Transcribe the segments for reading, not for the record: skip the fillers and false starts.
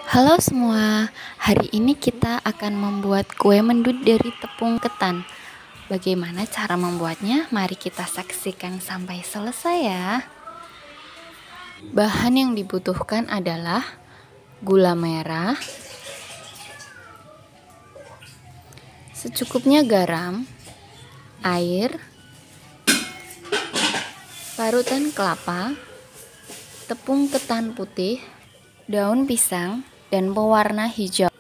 Halo semua, hari ini kita akan membuat kue mendut dari tepung ketan. Bagaimana cara membuatnya? Mari kita saksikan sampai selesai ya. Bahan yang dibutuhkan adalah gula merah, secukupnya garam, air, parutan kelapa, tepung ketan putih, daun pisang, dan pewarna hijau.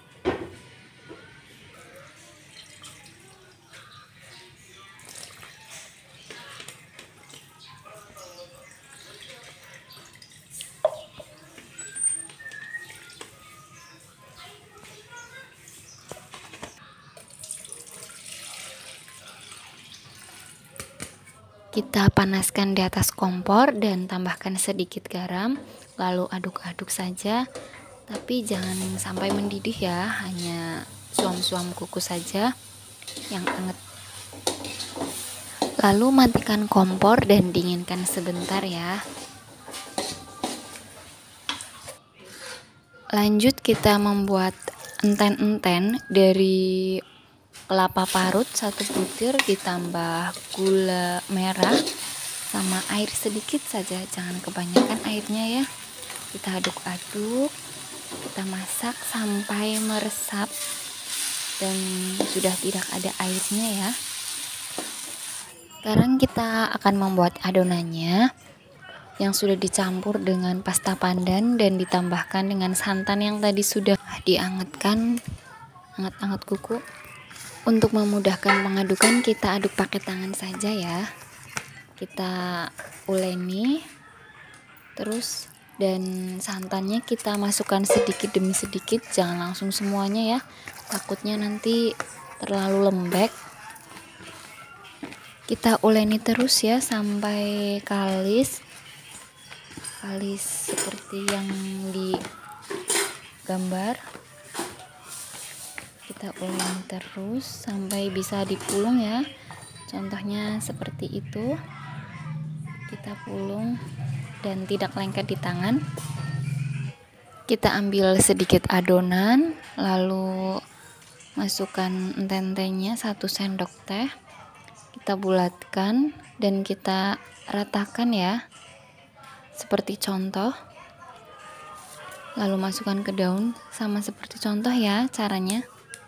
Kita panaskan di atas kompor dan tambahkan sedikit garam, lalu aduk-aduk saja. Tapi jangan sampai mendidih ya, hanya suam-suam kukus saja yang anget. Lalu matikan kompor dan dinginkan sebentar ya. Lanjut kita membuat enten-enten dari kelapa parut 1 butir ditambah gula merah sama air sedikit saja, jangan kebanyakan airnya ya. Kita aduk-aduk, kita masak sampai meresap dan sudah tidak ada airnya ya. Sekarang kita akan membuat adonannya yang sudah dicampur dengan pasta pandan dan ditambahkan dengan santan yang tadi sudah diangetkan, anget-anget kuku. Untuk memudahkan pengadukan, kita aduk pakai tangan saja ya. Kita uleni terus, dan santannya kita masukkan sedikit demi sedikit, jangan langsung semuanya ya, takutnya nanti terlalu lembek. Kita uleni terus ya sampai kalis seperti yang di gambar. Kita uleni terus sampai bisa dipulung ya, contohnya seperti itu. Kita pulung dan tidak lengket di tangan. Kita ambil sedikit adonan, lalu masukkan enten-entennya 1 sendok teh. Kita bulatkan dan kita ratakan ya, seperti contoh. Lalu masukkan ke daun sama seperti contoh ya caranya.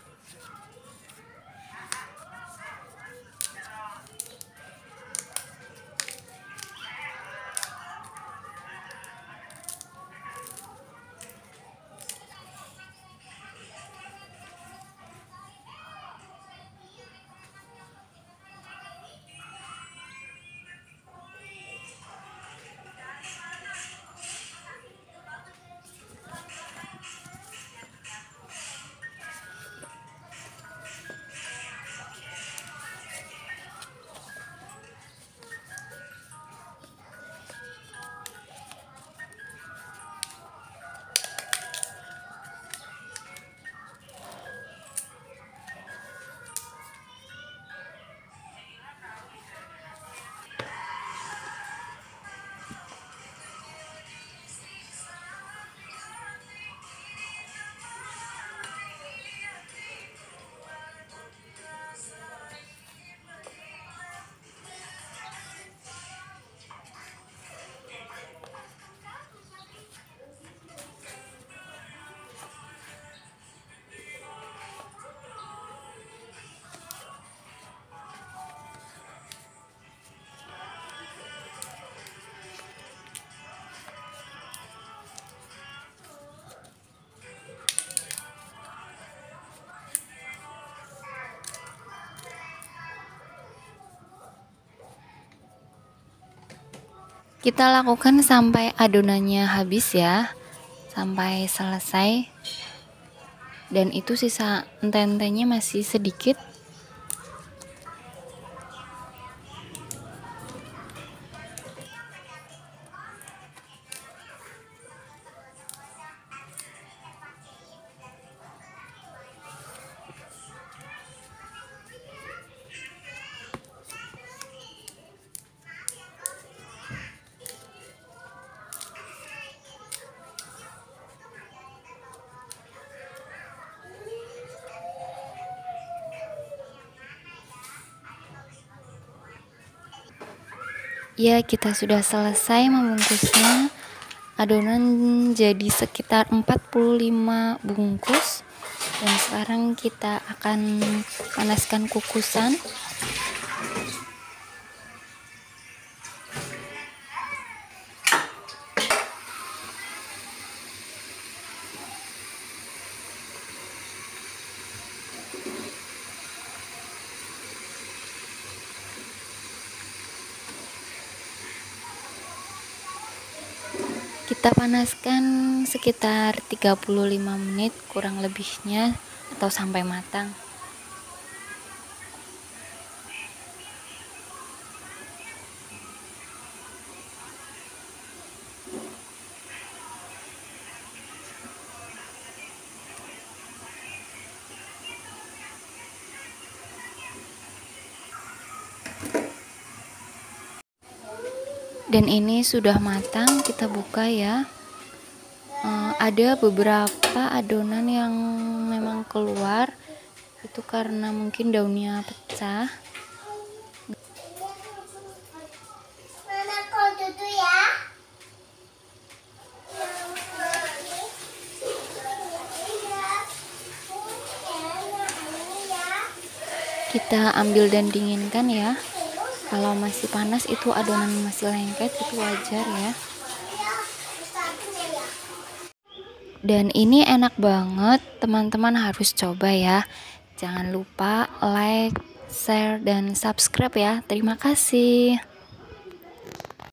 Kita lakukan sampai adonannya habis ya, sampai selesai. Dan itu sisa enten-entennya masih sedikit. Ya, kita sudah selesai membungkusnya. Adonan jadi sekitar 45 bungkus. Dan sekarang kita akan panaskan kukusan. Kita panaskan sekitar 35 menit kurang lebihnya atau sampai matang. Dan ini sudah matang, kita buka ya. Ada beberapa adonan yang memang keluar, itu karena mungkin daunnya pecah. Kita ambil dan dinginkan ya. Kalau masih panas itu adonan masih lengket, itu wajar ya. Dan ini enak banget, teman-teman harus coba ya. Jangan lupa like, share, dan subscribe ya. Terima kasih.